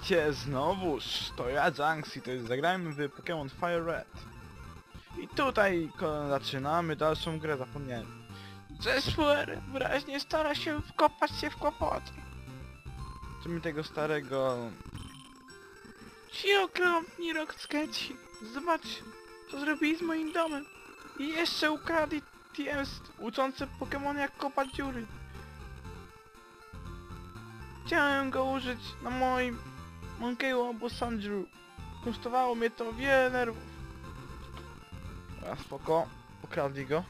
Witajcie znowuż, to ja Junks i to jest zagrajmy w Pokémon Fire Red. I tutaj zaczynamy dalszą grę, zapomniałem. Zespół wyraźnie stara się wkopać się w kłopoty. Chcemy tego starego... Ci okropni Rockskeci. Zobacz, co zrobili z moim domem. I jeszcze ukradli TMs uczące Pokémon jak kopać dziury. Chciałem go użyć na moim Monkey'u albo Sandru. Kosztowało mnie to wiele nerwów. A spoko, ukradli go.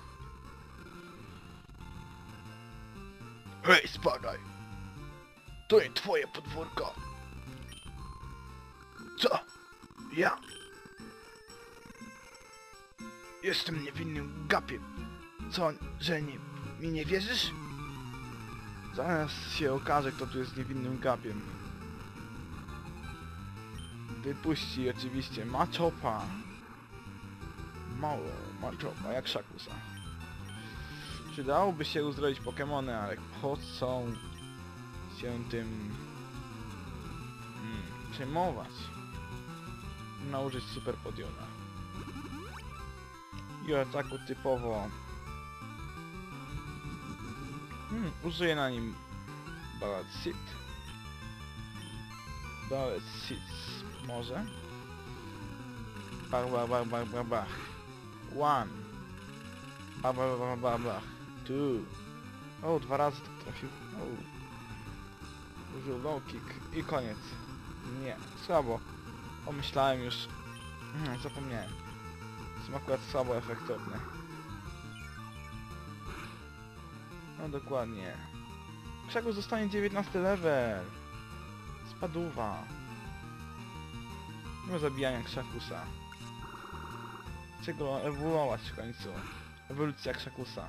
Hej, spadaj! To nie twoje podwórko! Co? Ja? Jestem niewinnym gapiem. Co, że mi nie wierzysz? Zaraz się okaże, kto tu jest niewinnym gapiem. Wypuści oczywiście Machopa. Mało Machopa, jak Shakusa. Przydałoby się uzdrowić Pokemony, ale po co się tym przejmować? Nauczyć Super Podiona. I ataku typowo użyję na nim Ballad Seed. Ballad Seeds może? Bach, bach, bach, bach, bach, bach. One. Bach, bach, bach, bach, bach. Two. O, 2 razy tak trafił. Użył low kick i koniec. Nie, słabo. Pomyślałem już. Zapomniałem. Są akurat słabo efektowne. No dokładnie. Krzaku zostanie 19 level. Spadówa. No zabijania Krzakusa. Chcę go ewoluować w końcu. Ewolucja Krzakusa.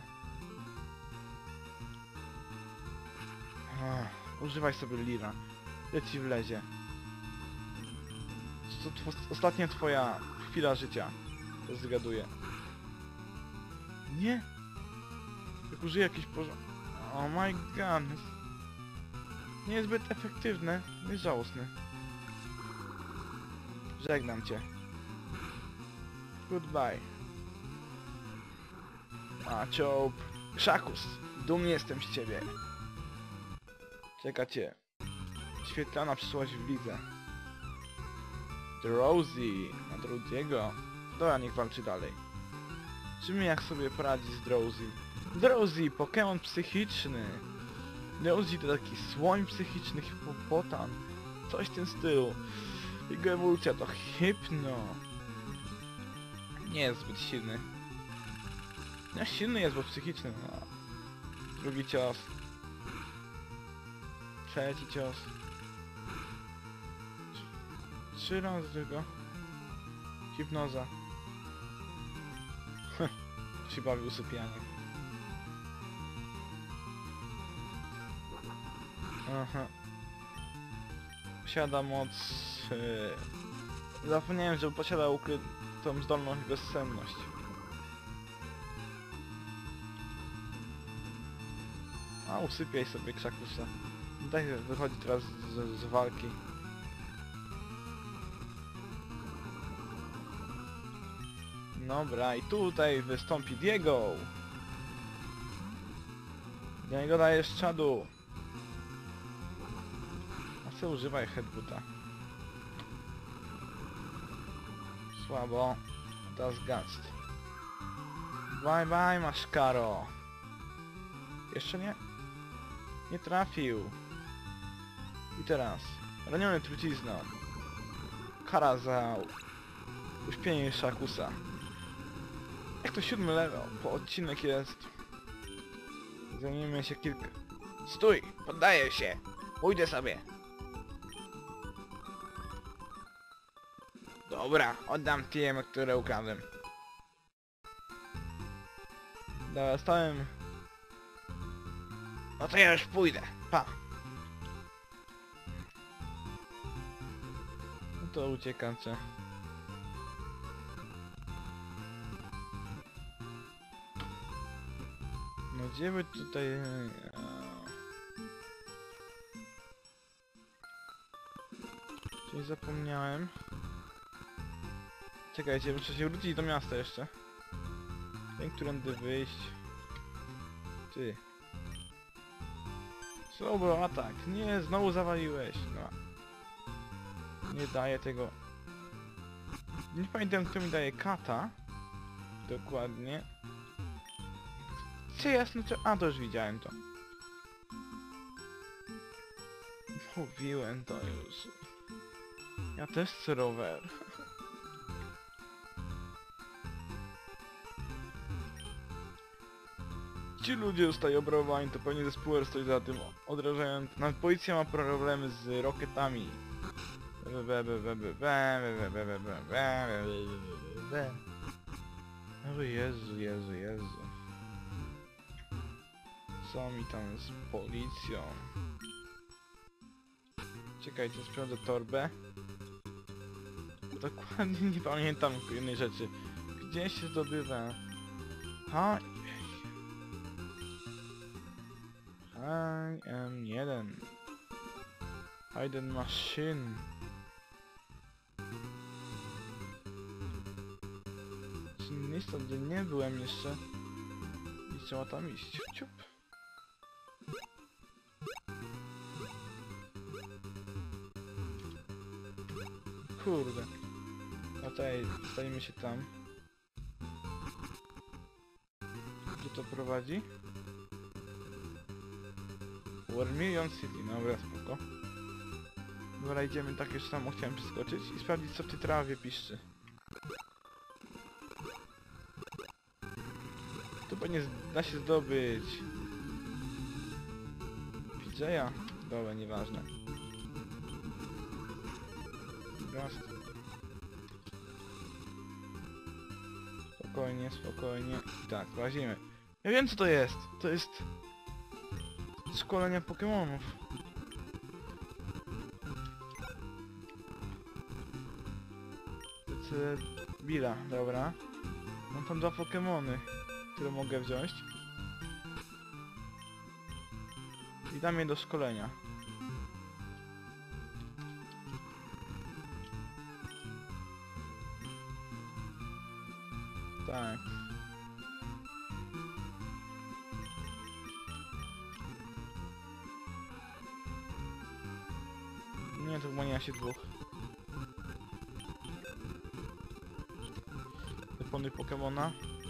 Używaj sobie Lira. Leci w lezie. To ostatnia twoja chwila życia. To zgaduję. Nie? Jak użyję jakiś porządek... Oh my god. Niezbyt efektywne. Jest żałosny. Żegnam cię. Goodbye. Machop. Krzakus. Dumny jestem z ciebie. Czeka cię. Świetlana przyszłaś w lidze. Drowsy. Na drugiego. Dobra, niech walczy dalej. Czymy jak sobie poradzi z Drowsy? Drowsy, Pokémon psychiczny. Drowsy to taki słoń psychiczny, hipopotam. Coś w tym stylu. Jego ewolucja to hypno. Nie jest zbyt silny. No silny jest, bo psychiczny. No. Drugi cios. Trzeci cios. 3 razy tylko. Hipnoza. Się bawi usypianie. Aha. Posiada moc... Zapomniałem, że posiada ukrytą zdolność bezsenność. A usypiaj sobie Krzakusa. Daj wychodzi teraz z walki. Dobra, i tutaj wystąpi Diego. Do niego dajesz czadu. A co używaj headbuta? Słabo. Das Gast. Bye bye, Maszkaro. Jeszcze nie? Nie trafił. I teraz. Raniony trucizną. Kara za uśpienie Shakusa. Jak to 7 level, po odcinek jest. Zajmiemy się kilka... Stój! Poddaję się! Pójdę sobie! Dobra, oddam TM, które ukradłem. Dobra, stałem... No to ja już pójdę, pa! No to uciekacie. No gdzie by tutaj... Coś zapomniałem. Czekajcie, muszę się wrócić do miasta jeszcze. Wiem, którędy wyjść. Ty. Słowo atak. Nie, znowu zawaliłeś. No. Nie daję tego. Nie pamiętam, kto mi daje kata. Dokładnie. Co jasno, co... A, to już widziałem to. Mówiłem to już. Ja też chcę rower. Ci ludzie zostają obrabowani, to pewnie zespół stoi za tym, odrażając... Nawet policja ma problemy z rokietami. O Jezu, Jezu, Jezu. Co mi tam z policją? Czekajcie, sprawdzę torbę. Dokładnie nie pamiętam jednej rzeczy. Gdzie się zdobywa? Ha? I am 1. Hidden machine. Miejsca, gdzie nie byłem jeszcze. I trzeba tam iść. Ciup. Kurde. No tutaj stajemy się tam. Gdzie to prowadzi? Warmilion City, dobra, spoko. Dobra, idziemy, tak już tam chciałem przeskoczyć i sprawdzić, co w tej trawie piszczy. Tu pewnie da się zdobyć. PJ'a? Dobra, nieważne. Raz. Spokojnie, spokojnie. Tak, łazimy. Ja wiem, co to jest. To jest... szkolenia Pokemonów. Billa, dobra. Mam tam 2 Pokemony, które mogę wziąć. I dam je do szkolenia. Tak. Nie, to chyba nie ma się 2. Opony Pokemona.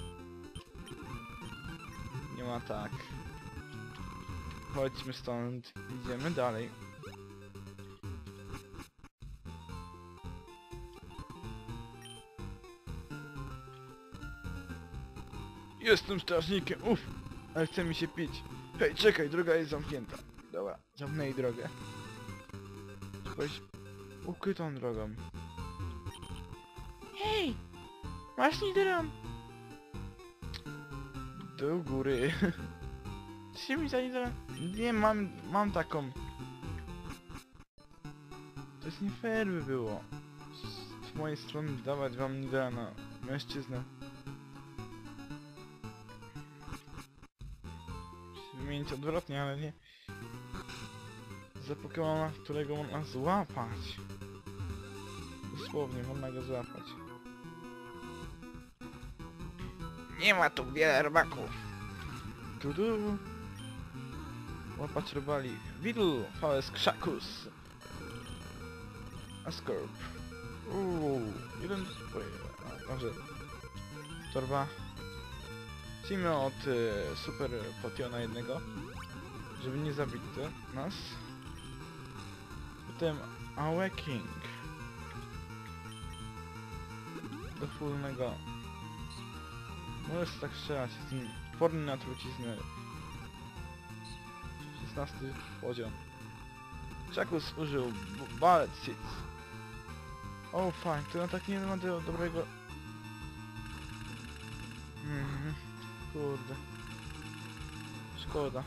Nie ma, tak. Chodźmy stąd. Idziemy dalej. Jestem strażnikiem, uff! Ale chce mi się pić. Hej, czekaj, droga jest zamknięta. Dobra, zamknęli drogę. Coś ukrytą drogą. Hej! Masz nidram! Do góry. Co mi za nidram? Nie, mam taką. To jest nie fair by było. Z mojej strony dawać wam nidra na mężczyznę. Wymienić odwrotnie, ale nie. Za Pokemona, którego można złapać. Dosłownie, można go złapać. Nie ma tu wiele rybaków. Tudu. Łapać rybali. Widl, Fales Krzakus. Ascorp. Jeden... Może... Torba. Zacznijmy od super potiona jednego. Żeby nie zabić nas. Potem Awakening. Do fullnego. Możesz tak strzelać, jestem odporny na truciznę. 16 poziom. Krzakus użył Ballet Seeds. O fajnie, to tak nie ma dobrego... Kurde. Szkoda.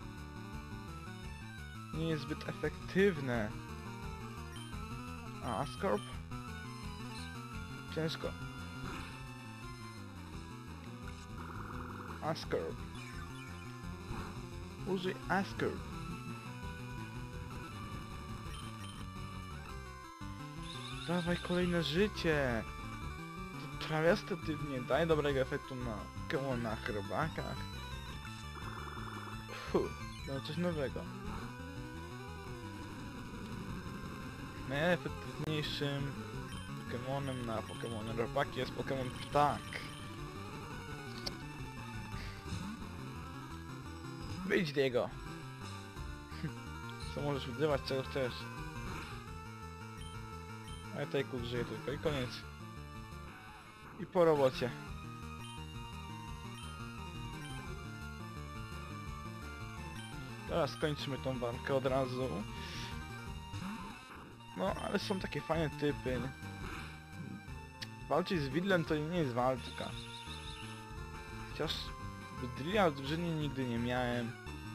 Nie jest zbyt efektywne. A Ascorp? Ciężko. Ascorp. Użyj Ascorp. dawaj kolejne życie. To trawiastatywnie, daj dobrego efektu na Pokemonach, robakach. No coś nowego. Najefektywniejszym Pokemonem na Pokemony robaki jest Pokemon Ptak. Wyjdź Diego! Co możesz wyzywać, czego chcesz. Ale tutaj żyje tylko i koniec. I po robocie. Teraz skończymy tą walkę od razu. No, ale są takie fajne typy. Walczyć z Widlem to nie jest walka. Chociaż Beedrilla w drużynie nigdy nie miałem.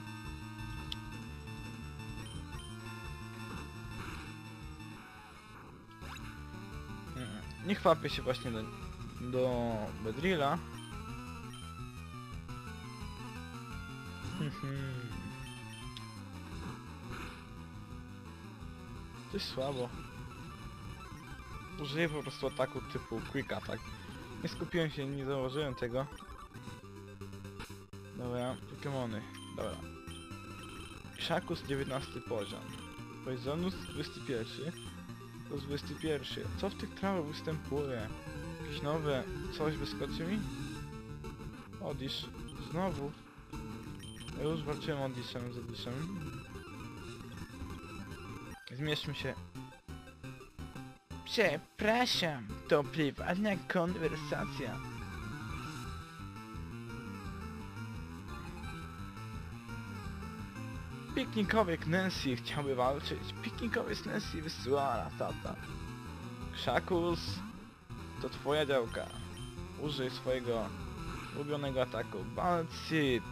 Nie chwapię się właśnie do Beedrilla. To jest słabo. Użyję po prostu ataku typu Quick Attack. Nie skupiłem się, nie założyłem tego. Dobra, Pokemony. Dobra. Krzakus 19 poziom. Poisonus 21. To 21. Co w tych trawach występuje? Jakieś nowe... coś wyskoczy mi? Odish. Znowu. Ja już walczyłem Odishem z Odishem. Zmierzmy się. Przepraszam, to prywatna konwersacja. Piknikowiek Nancy chciałby walczyć. Piknikowiec Nancy wysyła tata. Krzakus, to twoja działka. Użyj swojego ulubionego ataku. Balcit.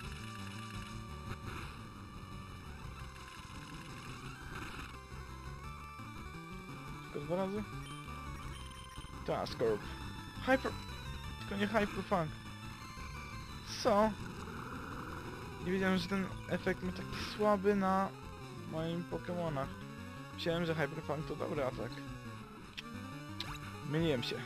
Tylko 2 razy? Tascorp. Hyper... Tylko nie Hyperfang. Co? Nie wiedziałem, że ten efekt ma taki słaby na moim Pokemonach. Myślałem, że Hyperfang to dobry atak. Myliłem się.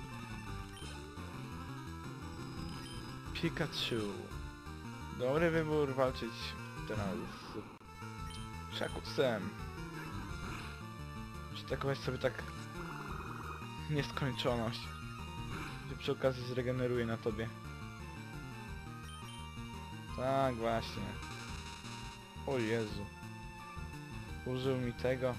Pikachu. Dobry wybór walczyć teraz z Krzakusem. Przetakować sobie tak nieskończoność, że przy okazji zregeneruje na tobie. Tak właśnie. O Jezu. Użył mi tego.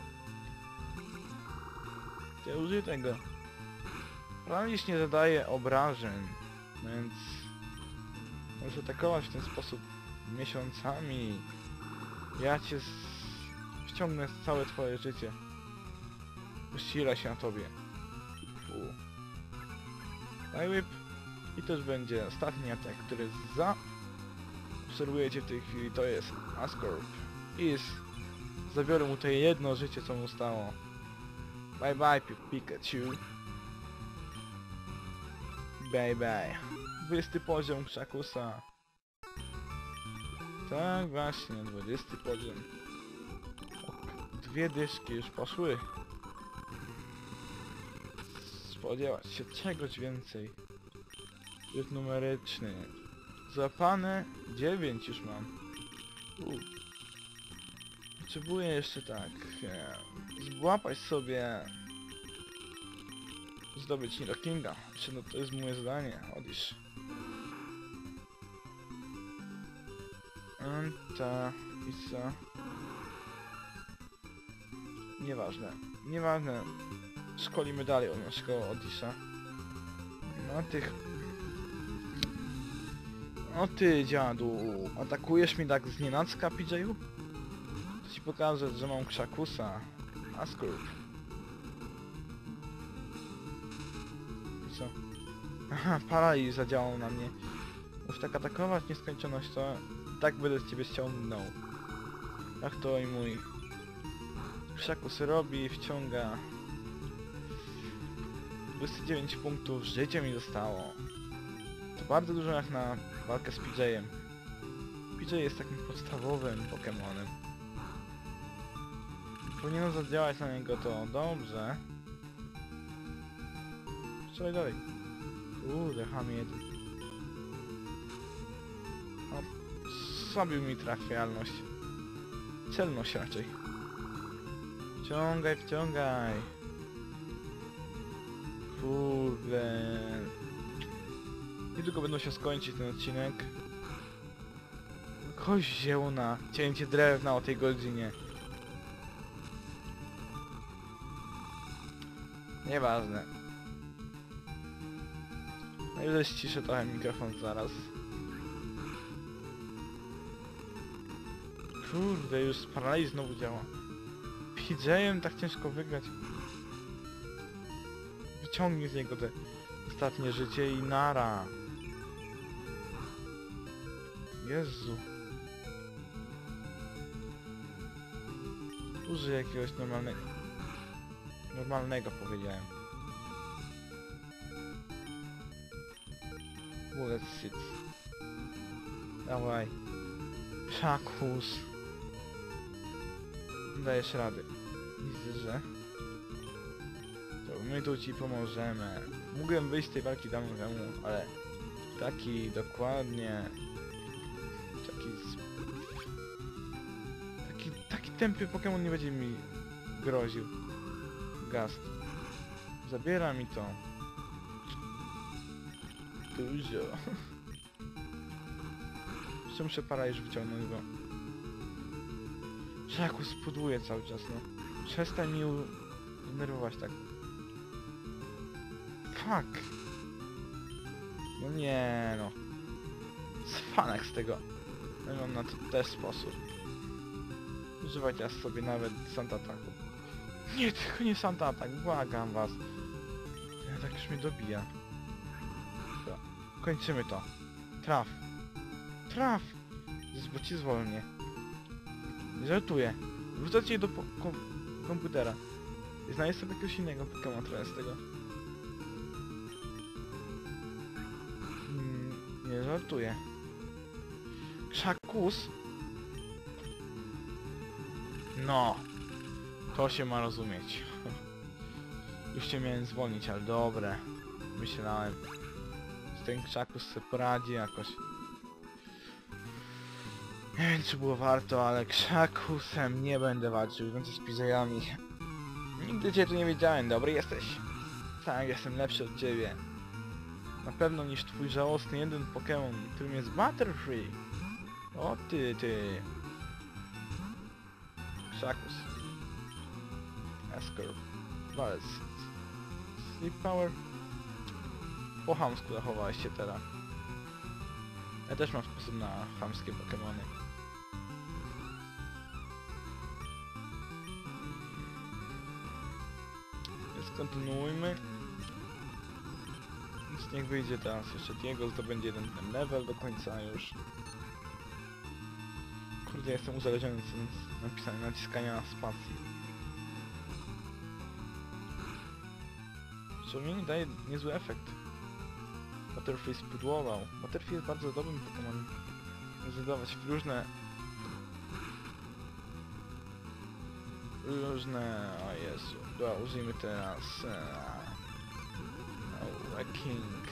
Ja użyję tego. Paraliż nie zadaje obrażeń, więc możesz atakować w ten sposób miesiącami. Ja cię ściągnę całe twoje życie. Ścira się na tobie. Whip. I to już będzie ostatni atak, który obserwujecie w tej chwili, to jest Ascorp. I zabiorę mu to jedno życie, co mu stało. Bye bye, Pikachu. Bye bye. 20 poziom Krzakusa. Tak właśnie, 20 poziom. 2 dyszki już poszły. Spodziewać się czegoś więcej. Rzut numeryczny. Złapane 9 już mam. Potrzebuję jeszcze tak... złapać sobie... zdobyć Nidokinga. No to jest moje zadanie. Odlisz. Anta... i co? Nieważne. Nieważne. Szkolimy dalej od naszego Odisha. No tych... O ty dziadu, atakujesz mnie tak znienacka, PJ-u? To ci pokażę, że mam Krzakusa. Ascorp. I co? Aha, paraliż zadziałał na mnie. Już tak atakować nieskończoność, to tak będę z ciebie ściągnął. Jak to i mój Krzakus robi, wciąga. 29 punktów życia mi zostało. To bardzo dużo jak na walkę z PJ-em. PJ jest takim podstawowym Pokemonem. Powinienem zadziałać na niego to. Dobrze. Strzelaj dalej. Kurde, ham jeden. O, zrobił mi trafialność. Celność raczej. Wciągaj, wciągaj. Kurde. Niedługo będą się skończyć ten odcinek. Kość wzięło na cięcie drewna o tej godzinie. Nieważne. Najwyżej ściszę trochę mikrofon zaraz. Kurde, już paraliz znowu działa. PJ-em tak ciężko wygrać. Wyciągnij z niego te ostatnie życie i nara. Jezu. Użyj jakiegoś normalnego powiedziałem. Bullet shit. Dawaj. Szakus. Dajesz rady. Widzę, że... To my tu ci pomożemy. Mógłbym wyjść z tej walki dawno temu, ale... Dokładnie... Taki tępy Pokémon nie będzie mi groził. Gast. Zabiera mi to. Dużo. Jeszcze muszę paraliż wyciągnąć, bo... Szaku spuduje cały czas, no. Przestań mi denerwować tak. Fuck. No nie no. Cwanek z tego. No na to też sposób. Używaj teraz sobie nawet Sand Ataku. Nie, tylko nie Sand Atak, błagam was. Tak już mnie dobija. Dobra, kończymy to. Traf. Traf! Bo ci zwolnię. Nie żartuję. Wrzucać je do komputera. I znajdę sobie jakiegoś innego Pokemon trochę z tego. Nie żartuję. Szakus? No. To się ma rozumieć. Już cię miałem zwolnić, ale dobre. Myślałem. Że ten Szakus sobie poradzi jakoś. Nie wiem czy było warto, ale Szakusem nie będę walczył, więcej z PJ-ami. Nigdy cię tu nie wiedziałem, dobry jesteś? Tak, jestem lepszy od ciebie. Na pewno niż twój żałosny jeden Pokémon, którym jest Butterfree. O ty. Szakus. Escort. Walec. Sleep Power. Po chamsku zachowałeś się teraz. Ja też mam sposób na chamskie Pokemony. Więc kontynuujmy. Więc niech wyjdzie teraz jeszcze Diego, zdobędzie ten level do końca już. Kurde, jestem uzależniony z naciskania spacji. Co mi daje niezły efekt. Butterfree spudłował. Butterfree jest bardzo dobrym Pokémonem. Zadawać różne... O Jezu. Dobra, użyjmy teraz... Awakening.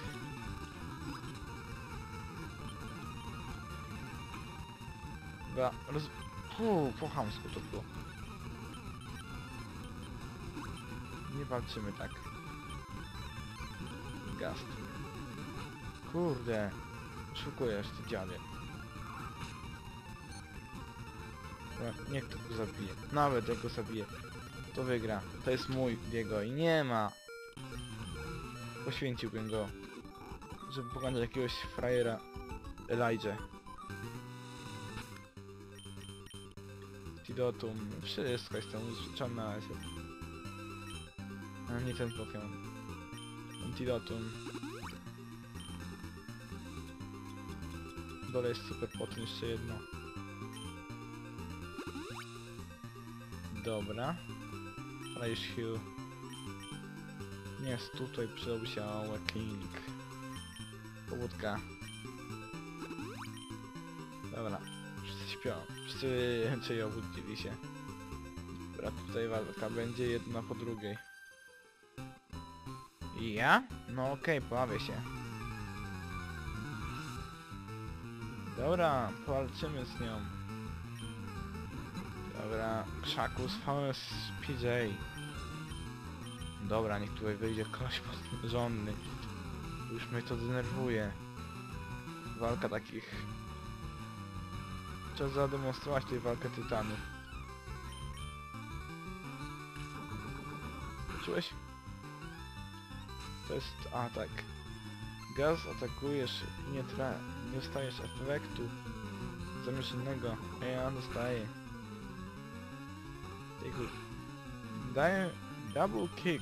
Dobra, po chamsku to było. Nie walczymy tak. Gast. Kurde. Szukujesz, ty dziadzie. Niech to go zabije. Nawet jak go zabije, to wygra. To jest mój Diego i nie ma. Poświęciłbym go, żeby pokonać jakiegoś frajera Elijah. Antidotum. Wszystko jestem użyczony, ale nie ten Pokémon. Antidotum. Dole jest super potem jeszcze jedno. Dobra. Raish Hill. Nie jest tutaj, przydałby się Awakening. Powódka. Dobra. Wszyscy śpią. Wszyscy raczej obudzili się. Dobra, tutaj walka będzie jedna po drugiej. I ja? No okej, pojawię się. Dobra, powalczymy z nią. Dobra, Krzakus vs PJ. Dobra, niech tutaj wyjdzie ktoś porządny. Już mnie to denerwuje. Walka takich... Trzeba zademonstrować tej walkę tytanów. Czułeś? To jest atak. Gaz atakujesz i nie dostajesz efektu zamieszanego, a ja dostaję. Daję double kick.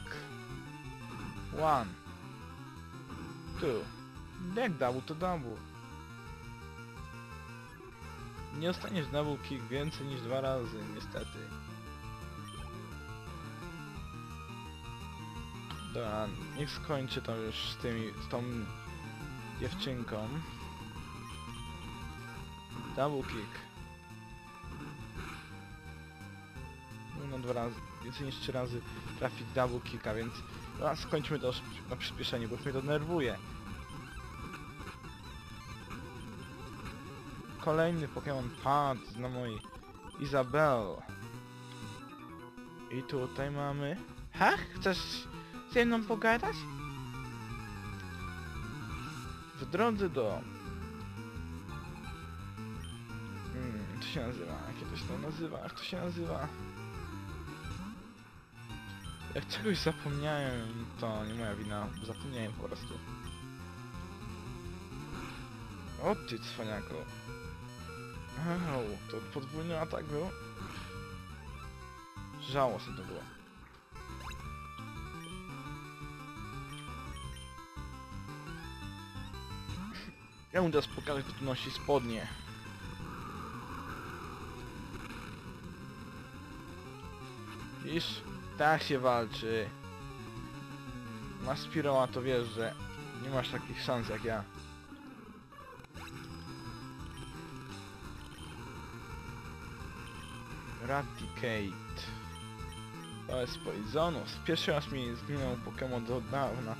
1 2. Jak double to double. Nie dostaniesz double kick więcej niż 2 razy, niestety. Dobra, niech skończy to już z tą dziewczynką. Double kick. No 2 razy, więcej niż 3 razy trafić double kicka, więc dobra, skończmy to na przyspieszenie, bo już mnie to denerwuje. Kolejny Pokémon padł na mojej Izabel. I tutaj mamy... Ha? Chcesz ze mną pogadać? W drodze do... Jak to się nazywa? Jak to się nazywa? Jak to się nazywa? Jak czegoś zapomniałem, to nie moja wina. Zapomniałem po prostu. O ty cwaniaku. Au, to podwójny atak był? Żałosne to było. Ja mu teraz pokażę, kto tu nosi spodnie. Widzisz? Tak się walczy. Masz Spiroła, to wiesz, że nie masz takich szans jak ja. Raticate. To jest Poisonus. Pierwszy raz mi zginął Pokémon od dawna.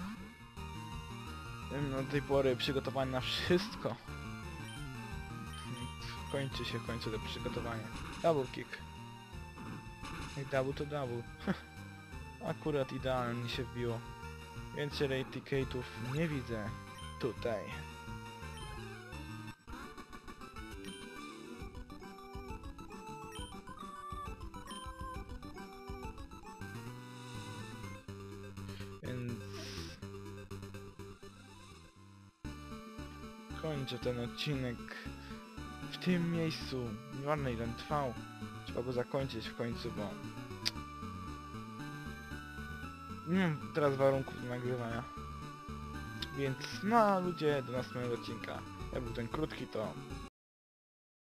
Do tej pory przygotowany na wszystko. Kończy się w końcu to przygotowanie. Double kick. Jak double to double. Akurat idealnie się wbiło. Więcej Raticate'ów nie widzę tutaj. Więc... kończę ten odcinek w tym miejscu. Nieważne ile trwał. Trzeba go zakończyć w końcu, bo... nie mam teraz warunków do nagrywania. Więc no ludzie, do następnego odcinka. Jak był ten krótki, to